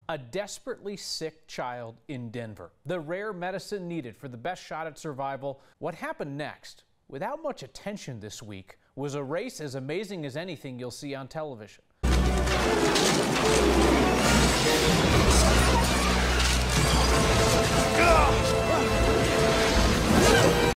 A desperately sick child in Denver. The rare medicine needed for the best shot at survival. What happened next, without much attention this week, was a race as amazing as anything you'll see on television.